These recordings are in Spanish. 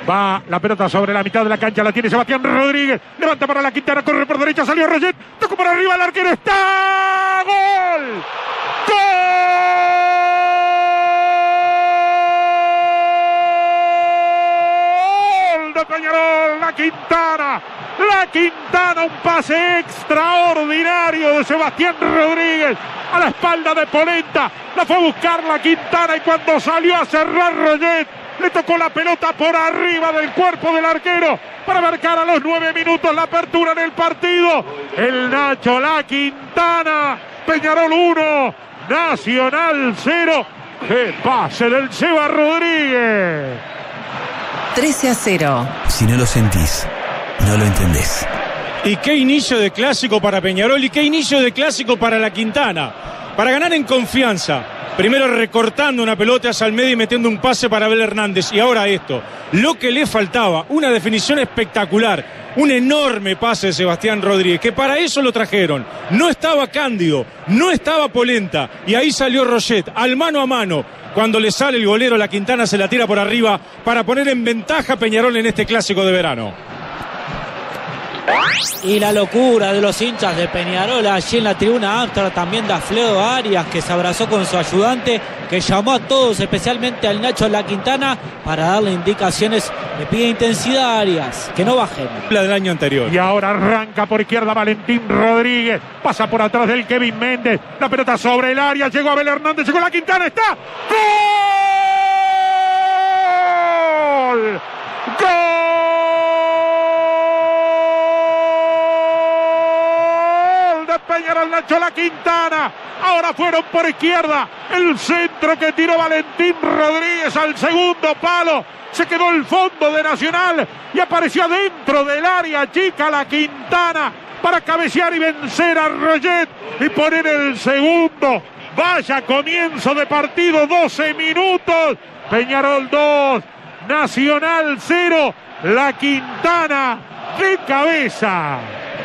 Va la pelota sobre la mitad de la cancha, la tiene Sebastián Rodríguez. Levanta para la Quintana, corre por derecha, salió Roget. Tocó por arriba el arquero, está. ¡Gol! ¡Gol de Peñarol! La Quintana, un pase extraordinario de Sebastián Rodríguez a la espalda de Polenta. La fue a buscar la Quintana y cuando salió a cerrar Roget, le tocó la pelota por arriba del cuerpo del arquero para marcar a los 9 minutos la apertura en el partido. El Nacho, la Quintana, Peñarol 1, Nacional 0. ¡Qué pase del Seba Rodríguez! 13-0. Si no lo sentís, no lo entendés. Y qué inicio de clásico para Peñarol y qué inicio de clásico para la Quintana. Para ganar en confianza. Primero recortando una pelota hacia el medio y metiendo un pase para Abel Hernández. Y ahora esto. Lo que le faltaba, una definición espectacular. Un enorme pase de Sebastián Rodríguez, que para eso lo trajeron. No estaba Cándido, no estaba Polenta. Y ahí salió Roget, al mano a mano. Cuando le sale el golero, la Quintana se la tira por arriba para poner en ventaja a Peñarol en este clásico de verano. Y la locura de los hinchas de Peñarol allí en la tribuna Amsterdam, también de Alfredo Arias, que se abrazó con su ayudante, que llamó a todos, especialmente al Nacho La Quintana, para darle indicaciones. Le pide intensidad a Arias, que no bajen. La del año anterior. Y ahora arranca por izquierda Valentín Rodríguez, pasa por atrás del Kevin Méndez, la pelota sobre el área, llegó Abel Hernández, llegó La Quintana, está. ¡Gol! ¡Gol! Peñarol, Nacho La Quintana. Ahora fueron por izquierda. El centro que tiró Valentín Rodríguez al segundo palo. Se quedó el fondo de Nacional y apareció adentro del área chica La Quintana para cabecear y vencer a Roget y poner el segundo. Vaya comienzo de partido, 12 minutos. Peñarol 2, Nacional 0. La Quintana de cabeza.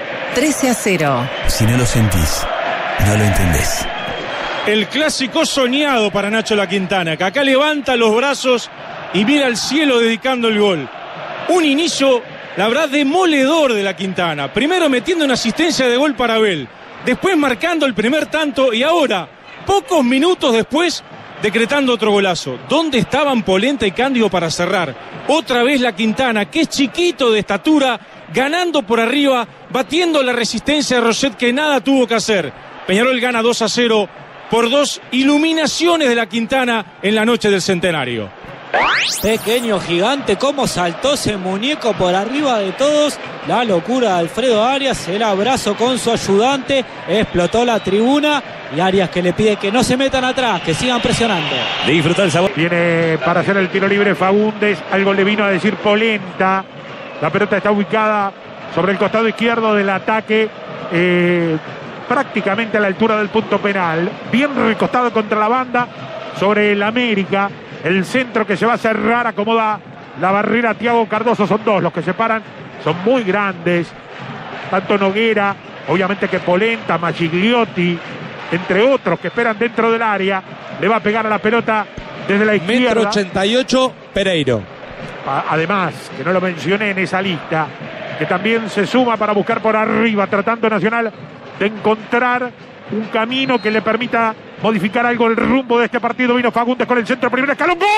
13-0. Si no lo sentís, no lo entendés. El clásico soñado para Nacho La Quintana, que acá levanta los brazos y mira al cielo dedicando el gol. Un inicio, la verdad, demoledor de La Quintana. Primero metiendo una asistencia de gol para Abel, después marcando el primer tanto y ahora, pocos minutos después, decretando otro golazo. ¿Dónde estaban Polenta y Cándido para cerrar? Otra vez La Quintana, que es chiquito de estatura, ganando por arriba, batiendo la resistencia de Roget, que nada tuvo que hacer. Peñarol gana 2-0 por 2 iluminaciones de La Quintana en la noche del centenario. Pequeño gigante, cómo saltó ese muñeco por arriba de todos. La locura de Alfredo Arias, el abrazo con su ayudante, explotó la tribuna. Y Arias que le pide que no se metan atrás, que sigan presionando. Disfruta el sabor. Viene para hacer el tiro libre Faúndez, algo le vino a decir Polenta. La pelota está ubicada sobre el costado izquierdo del ataque, prácticamente a la altura del punto penal. Bien recostado contra la banda, sobre el América. El centro que se va a cerrar, acomoda la barrera Thiago Cardoso. Son dos los que se paran, son muy grandes. Tanto Noguera, obviamente que Polenta, Magigliotti, entre otros que esperan dentro del área. Le va a pegar a la pelota desde la izquierda. 1,88 m, Pereiro. Además, que no lo mencioné en esa lista, que también se suma para buscar por arriba, tratando Nacional de encontrar un camino que le permita modificar algo el rumbo de este partido. Vino Fagundes con el centro, primer escalón. ¡Gol!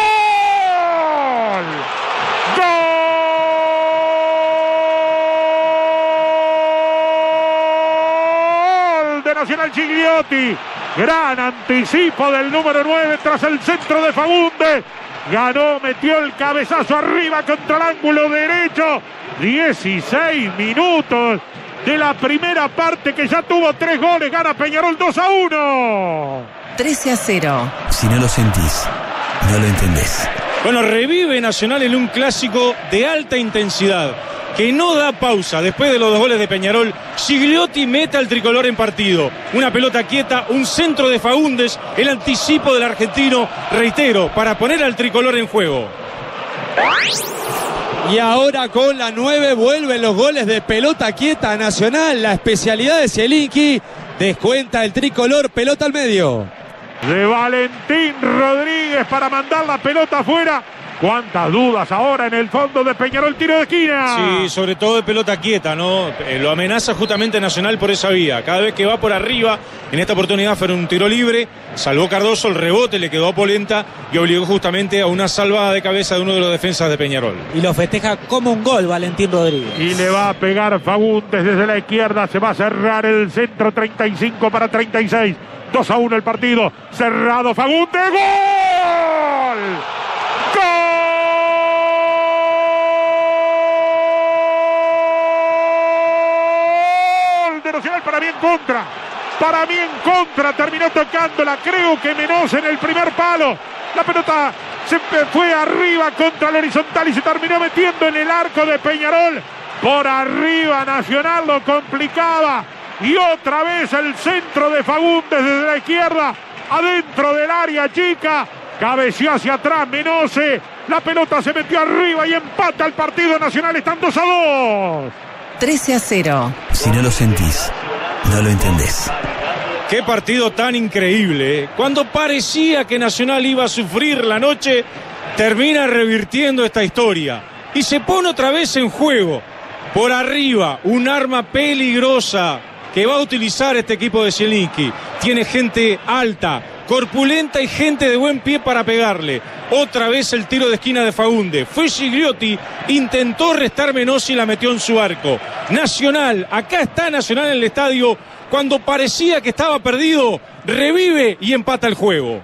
¡Gol de Nacional Gigliotti! Gran anticipo del número 9 tras el centro de Fagundes. Ganó, metió el cabezazo arriba contra el ángulo derecho. 16 minutos de la primera parte, que ya tuvo 3 goles. Gana Peñarol 2-1. 13-0. Si no lo sentís, no lo entendés. Bueno, revive Nacional en un clásico de alta intensidad, que no da pausa. Después de los 2 goles de Peñarol, Gigliotti mete al tricolor en partido. Una pelota quieta, un centro de Faúndez, el anticipo del argentino, reitero, para poner al tricolor en juego. Y ahora con la 9 vuelven los goles de pelota quieta Nacional. La especialidad de Zielinski. Descuenta el tricolor, pelota al medio. De Valentín Rodríguez para mandar la pelota afuera. Cuántas dudas ahora en el fondo de Peñarol, tiro de esquina. Sí, sobre todo de pelota quieta, ¿no? Lo amenaza justamente Nacional por esa vía. Cada vez que va por arriba, en esta oportunidad fue un tiro libre, salvó Cardoso, el rebote le quedó a Polenta y obligó justamente a una salvada de cabeza de uno de los defensas de Peñarol. Y lo festeja como un gol Valentín Rodríguez. Y le va a pegar Fagundes desde la izquierda, se va a cerrar el centro, 35 para 36. 2-1 el partido, cerrado Fagundes, ¡gol! ¡Gol de Nacional! Para mí en contra, terminó tocándola, creo que Menose en el primer palo. La pelota se fue arriba contra el horizontal y se terminó metiendo en el arco de Peñarol. Por arriba Nacional lo complicaba. Y otra vez el centro de Fagundes desde la izquierda, adentro del área chica. Cabeció hacia atrás Menose. La pelota se metió arriba y empata el partido. Nacional. Están 2-2. 13-0. Si no lo sentís, no lo entendés. Qué partido tan increíble, ¿eh? Cuando parecía que Nacional iba a sufrir la noche, termina revirtiendo esta historia. Y se pone otra vez en juego. Por arriba, un arma peligrosa que va a utilizar este equipo de Zielinski. Tiene gente alta, corpulenta y gente de buen pie para pegarle. Otra vez el tiro de esquina de Fagundes. Fue Gigliotti, intentó restar Menose y la metió en su arco. Nacional, acá está Nacional en el estadio. Cuando parecía que estaba perdido, revive y empata el juego.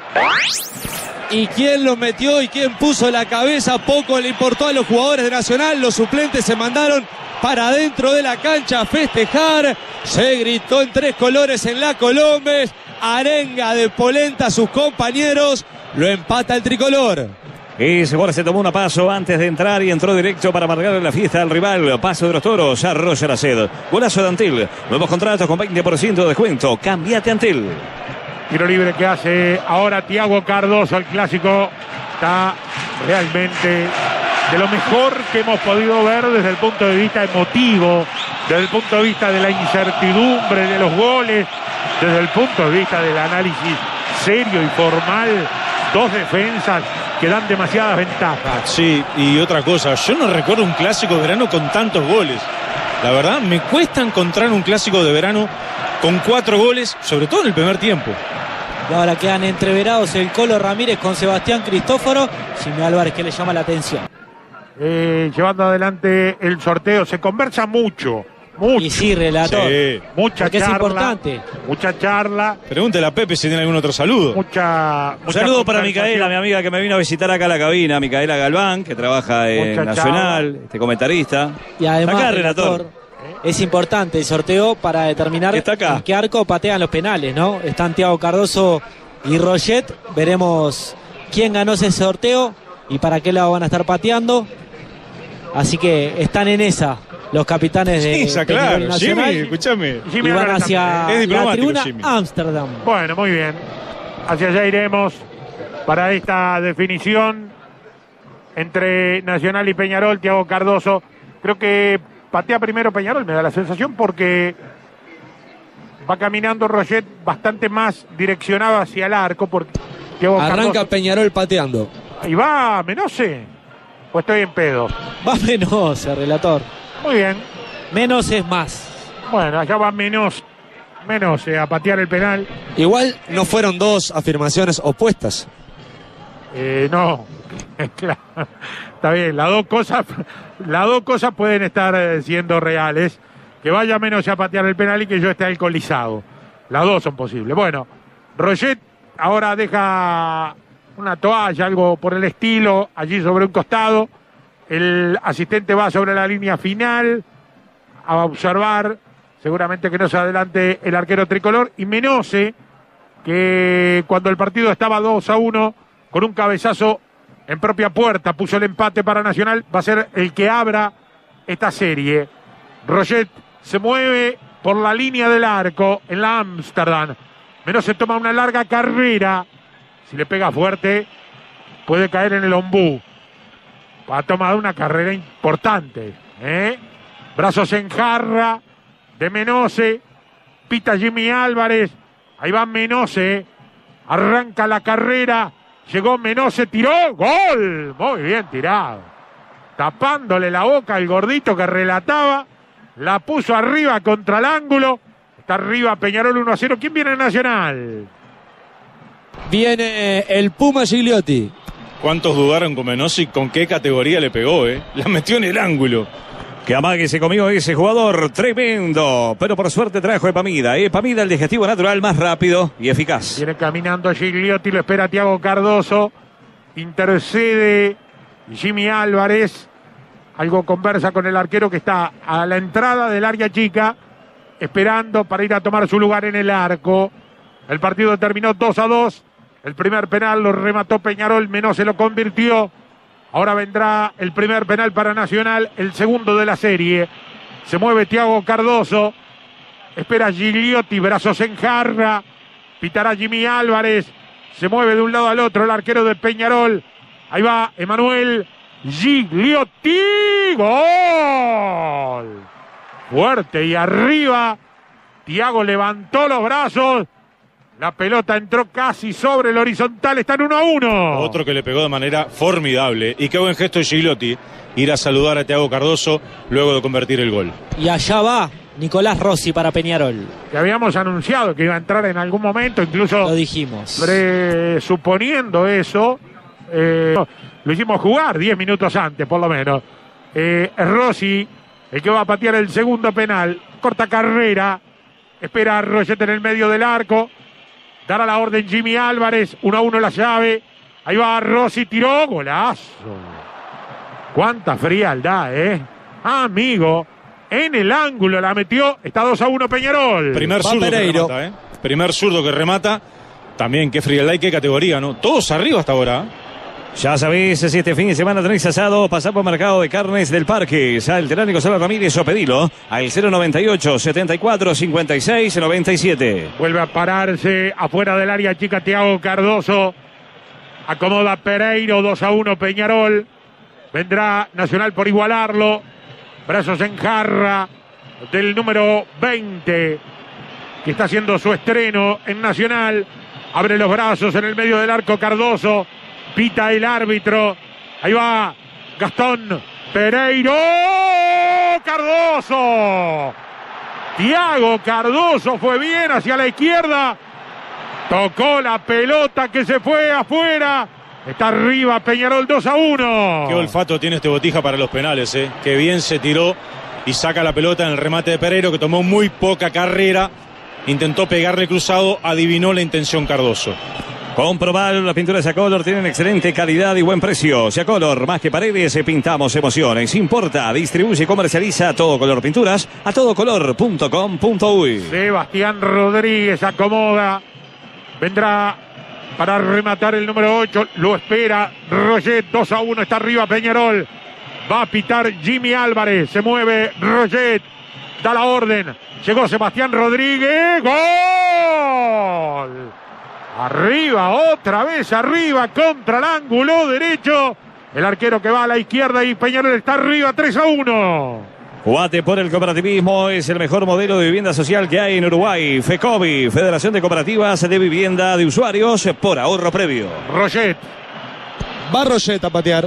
Y quién lo metió y quién puso la cabeza, poco le importó a los jugadores de Nacional. Los suplentes se mandaron para adentro de la cancha a festejar. Se gritó en tres colores en la Colombes. Arenga de Polenta a sus compañeros. Lo empata el tricolor. Y se tomó un paso antes de entrar y entró directo para amargarle la fiesta al rival. Paso de los toros a Roger Aced. Golazo de Antil. Nuevos contratos con 20% de descuento. Cambiate Antil. Tiro libre que hace ahora Thiago Cardoso. El clásico está realmente de lo mejor que hemos podido ver desde el punto de vista emotivo, desde el punto de vista de la incertidumbre de los goles, desde el punto de vista del análisis serio y formal. Dos defensas que dan demasiadas ventajas. Sí, y otra cosa, yo no recuerdo un clásico de verano con tantos goles. La verdad, me cuesta encontrar un clásico de verano con 4 goles, sobre todo en el primer tiempo. Y ahora quedan entreverados el Colo Ramírez con Sebastián Cristóforo. Jimmy Álvarez, que le llama la atención. Llevando adelante el sorteo, se conversa mucho. Y sí, relator. Sí. Mucha porque charla. Es importante. Mucha charla. Pregúntele a Pepe si tiene algún otro saludo. Un saludo para Micaela, mi amiga que me vino a visitar acá a la cabina. Micaela Galván, que trabaja en Nacional, comentarista. Y además, acá, relator. Es importante el sorteo para determinar en qué arco patean los penales, ¿no? Están Thiago Cardoso y Roget. Veremos quién ganó ese sorteo y para qué lado van a estar pateando. Así que están en esa los capitanes de claro, Nacional. Jimmy, escúchame. Y van hacia la tribuna Ámsterdam. Bueno, muy bien. Hacia allá iremos para esta definición entre Nacional y Peñarol. Thiago Cardoso. Creo que patea primero Peñarol, me da la sensación, porque va caminando Roget bastante más direccionado hacia el arco. Porque Thiago Arranca Cardoso. Peñarol pateando. Y va Menose. ¿O estoy en pedo? Va Menose, relator. Muy bien. Menos es más. Bueno, allá va Menose a patear el penal. Igual no fueron dos afirmaciones opuestas. No, claro. Está bien, las dos cosas pueden estar siendo reales. Que vaya Menose a patear el penal y que yo esté alcoholizado. Las dos son posibles. Bueno, Roget ahora deja una toalla, algo por el estilo, allí sobre un costado. El asistente va sobre la línea final a observar, seguramente que no se adelante el arquero tricolor. Y Menose, que cuando el partido estaba 2-1, con un cabezazo en propia puerta, puso el empate para Nacional, va a ser el que abra esta serie. Roget se mueve por la línea del arco en la Ámsterdam. Menose toma una larga carrera. Si le pega fuerte, puede caer en el ombú. Ha tomado una carrera importante. Brazos en jarra de Menose. Pita Jimmy Álvarez. Ahí va Menose. Arranca la carrera Llegó Menose, se tiró. ¡Gol! Muy bien tirado. Tapándole la boca al gordito que relataba. La puso arriba contra el ángulo. Está arriba Peñarol 1-0. ¿Quién viene en Nacional? Viene el Puma Gigliotti. ¿Cuántos dudaron con Menossi? ¿Con qué categoría le pegó, La metió en el ángulo. Que amague se comió ese jugador, tremendo. Pero por suerte trajo Epamida. Epamida, el digestivo natural más rápido y eficaz. Viene caminando Gigliotti, lo espera Thiago Cardoso. Intercede Jimmy Álvarez. Algo conversa con el arquero que está a la entrada del área chica, esperando para ir a tomar su lugar en el arco. El partido terminó 2-2. El primer penal lo remató Peñarol, Menose se lo convirtió. Ahora vendrá el primer penal para Nacional, el segundo de la serie. Se mueve Thiago Cardoso. Espera Gigliotti, brazos en jarra. Pitará Jimmy Álvarez. Se mueve de un lado al otro el arquero de Peñarol. Ahí va Emanuel Gigliotti. ¡Gol! Fuerte y arriba. Thiago levantó los brazos. La pelota entró casi sobre el horizontal, están 1-1. Otro que le pegó de manera formidable. Y qué buen gesto de Gigliotti, ir a saludar a Thiago Cardoso luego de convertir el gol. Y allá va Nicolás Rossi para Peñarol. Que habíamos anunciado que iba a entrar en algún momento, incluso lo dijimos. Presuponiendo eso, lo hicimos jugar 10 minutos antes, por lo menos. Es Rossi el que va a patear el segundo penal. Corta carrera, espera a Roget en el medio del arco. Dará la orden Jimmy Álvarez, 1-1 la llave. Ahí va Rossi, tiró, golazo. Cuánta frialdad, amigo. En el ángulo la metió, está 2-1 Peñarol. Primer zurdo que remata, Primer zurdo que remata. También qué frialdad y qué categoría, ¿no? Todos arriba hasta ahora. Ya sabéis, si este fin de semana tenéis asado, pasad por Mercado de Carnes del Parque. Sal Teránico Solo Ramírez o pedilo al 098 74 56 97. Vuelve a pararse afuera del área chica Thiago Cardoso. Acomoda Pereiro, 2-1 Peñarol. Vendrá Nacional por igualarlo. Brazos en jarra del número 20, que está haciendo su estreno en Nacional. Abre los brazos en el medio del arco Cardoso. Pita el árbitro. Ahí va Gastón Pereiro. Cardoso. Thiago Cardoso fue bien hacia la izquierda. Tocó la pelota que se fue afuera. Está arriba Peñarol 2-1. Qué olfato tiene este Botija para los penales, Qué bien se tiró y saca la pelota en el remate de Pereiro, que tomó muy poca carrera. Intentó pegarle cruzado, adivinó la intención Cardoso. Comprobar, las pinturas Sacolor tienen excelente calidad y buen precio. Sacolor, más que paredes, pintamos emociones. Importa, distribuye y comercializa Todo Color Pinturas a todocolor.com.uy. Sebastián Rodríguez acomoda. Vendrá para rematar el número 8. Lo espera Roget, 2-1. Está arriba Peñarol. Va a pitar Jimmy Álvarez. Se mueve Roget. Da la orden. Llegó Sebastián Rodríguez. ¡Gol! Arriba, otra vez arriba, contra el ángulo derecho. El arquero que va a la izquierda y Peñarol está arriba, 3-1. Jugate por el cooperativismo, es el mejor modelo de vivienda social que hay en Uruguay. FECOBI, Federación de Cooperativas de Vivienda de Usuarios por ahorro previo. Roget. Va Roget a patear.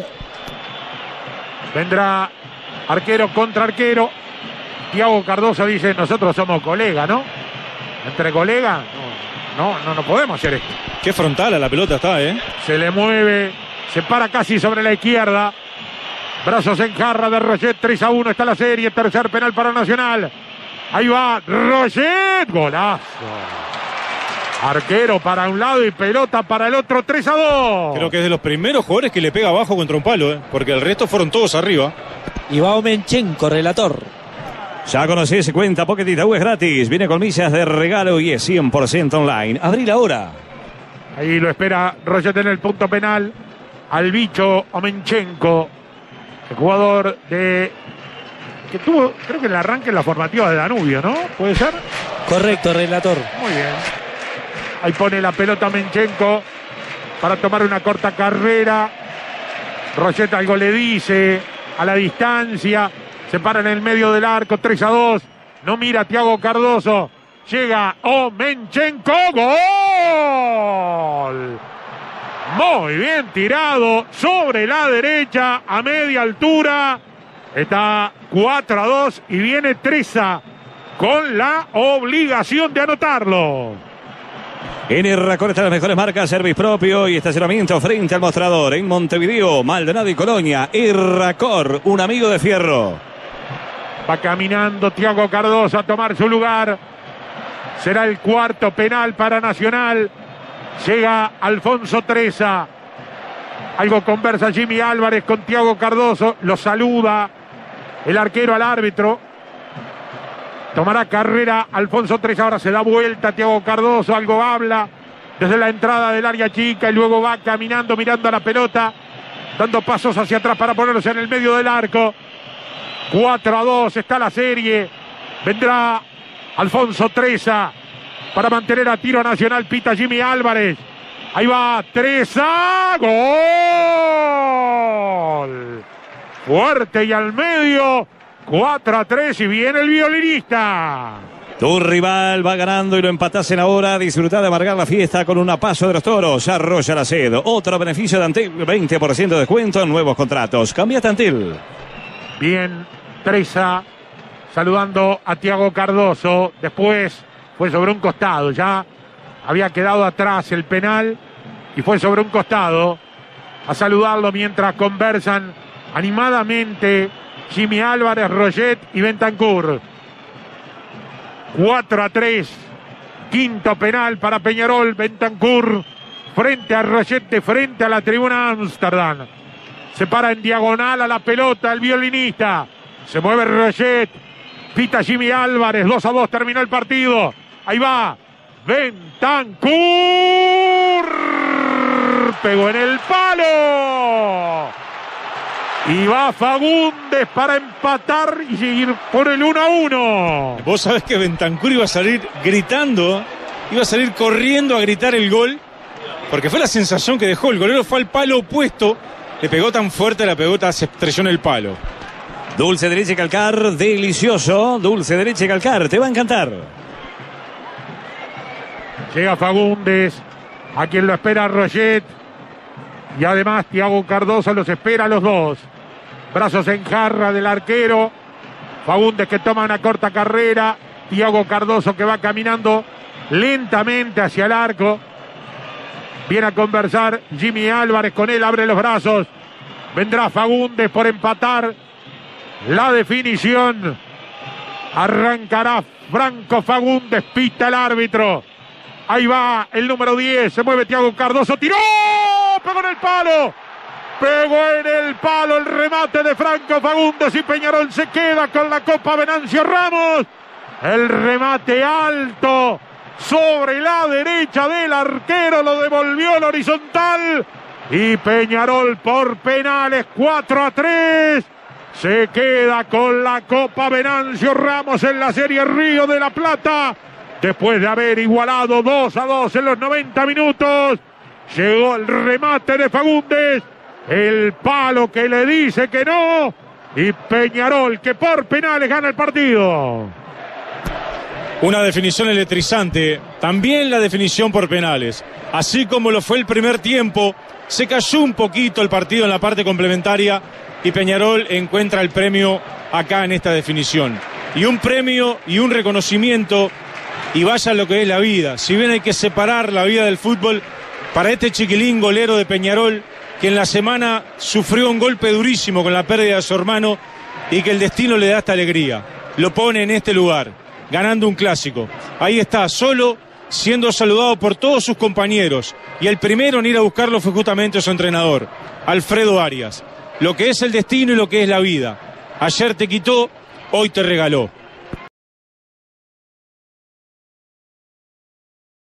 Vendrá arquero contra arquero. Thiago Cardoso dice, nosotros somos colegas, ¿no? Entre colegas, no podemos hacer esto. Qué frontal a la pelota está, Se le mueve, se para casi sobre la izquierda. Brazos en jarra de Roget, 3-1 está la serie, tercer penal para Nacional. Ahí va Roget, golazo. Arquero para un lado y pelota para el otro, 3-2. Creo que es de los primeros jugadores que le pega abajo contra un palo, porque el resto fueron todos arriba. Y va Omenchenko, relator. Ya conocés, cuenta Pocket Itaú es gratis. Viene con millas de regalo y es 100% online. Abril ahora. Ahí lo espera Roget en el punto penal. Al bicho Omenchenko. El jugador que tuvo, creo que el arranque en la formativa de Danubio, ¿no? ¿Puede ser? Correcto, relator. Muy bien. Ahí pone la pelota Omenchenko para tomar una corta carrera. Roget algo le dice a la distancia. Se para en el medio del arco, 3-2. No mira Thiago Cardoso. Llega Omenchenko. ¡Gol! Muy bien tirado sobre la derecha a media altura. Está 4-2 y viene Treza con la obligación de anotarlo. En Erracor están las mejores marcas, service propio y estacionamiento frente al mostrador. En Montevideo, Maldonado y Colonia, Erracor, un amigo de fierro. Va caminando Thiago Cardoso a tomar su lugar. Será el cuarto penal para Nacional. Llega Alfonso Treza. Algo conversa Jimmy Álvarez con Thiago Cardoso. Lo saluda el arquero al árbitro. Tomará carrera Alfonso Treza. Ahora se da vuelta Thiago Cardoso. Algo habla desde la entrada del área chica y luego va caminando mirando a la pelota, dando pasos hacia atrás para ponerse en el medio del arco. 4-2 está la serie. Vendrá Alfonso Treza para mantener a tiro Nacional. Pita Jimmy Álvarez. Ahí va Treza. ¡Gol! Fuerte y al medio. 4-3 y viene el violinista. Tu rival va ganando y lo empatasen ahora. Disfruta de amargar la fiesta con un paso de los toros. Arroya la sed. Otro beneficio de Antel. 20% de descuento en nuevos contratos. Cámbiate Antel. Bien, Treza saludando a Thiago Cardoso. Después fue sobre un costado. Ya había quedado atrás el penal y fue sobre un costado a saludarlo mientras conversan animadamente Jimmy Álvarez, Roget y Bentancur. 4-3. Quinto penal para Peñarol. Bentancur frente a Roget, frente a la tribuna Ámsterdam. Se para en diagonal a la pelota el violinista. Se mueve Roget. Pita Jimmy Álvarez. 2-2 terminó el partido. Ahí va Bentancur. Pegó en el palo. Y va Fagundes para empatar y seguir por el 1-1. Vos sabés que Bentancur iba a salir gritando, iba a salir corriendo a gritar el gol, porque fue la sensación que dejó. El golero fue al palo opuesto, le pegó tan fuerte, la pelota se estrelló en el palo. Dulce de leche Calcar, delicioso. Dulce de leche Calcar, te va a encantar. Llega Fagundes, a quien lo espera Roget. Y además Thiago Cardoso los espera a los dos. Brazos en jarra del arquero. Fagundes que toma una corta carrera. Thiago Cardoso que va caminando lentamente hacia el arco. Viene a conversar Jimmy Álvarez con él, abre los brazos. Vendrá Fagundes por empatar la definición. Arrancará Franco Fagundes, pita el árbitro. Ahí va el número 10, se mueve Thiago Cardoso, tiró, pegó en el palo. Pegó en el palo el remate de Franco Fagundes y Peñarol se queda con la Copa Venancio Ramos. El remate alto sobre la derecha del arquero, lo devolvió el horizontal. Y Peñarol por penales 4-3. Se queda con la Copa Venancio Ramos en la Serie Río de la Plata. Después de haber igualado 2-2 en los 90 minutos. Llegó el remate de Fagundes. El palo que le dice que no. Y Peñarol que por penales gana el partido. Una definición electrizante. También la definición por penales. Así como lo fue el primer tiempo, se cayó un poquito el partido en la parte complementaria. Y Peñarol encuentra el premio acá en esta definición. Y un premio y un reconocimiento. Y vaya lo que es la vida. Si bien hay que separar la vida del fútbol, para este chiquilín golero de Peñarol, que en la semana sufrió un golpe durísimo con la pérdida de su hermano y que el destino le da esta alegría. Lo pone en este lugar, ganando un clásico. Ahí está, solo, siendo saludado por todos sus compañeros. Y el primero en ir a buscarlo fue justamente su entrenador, Alfredo Arias. Lo que es el destino y lo que es la vida. Ayer te quitó, hoy te regaló.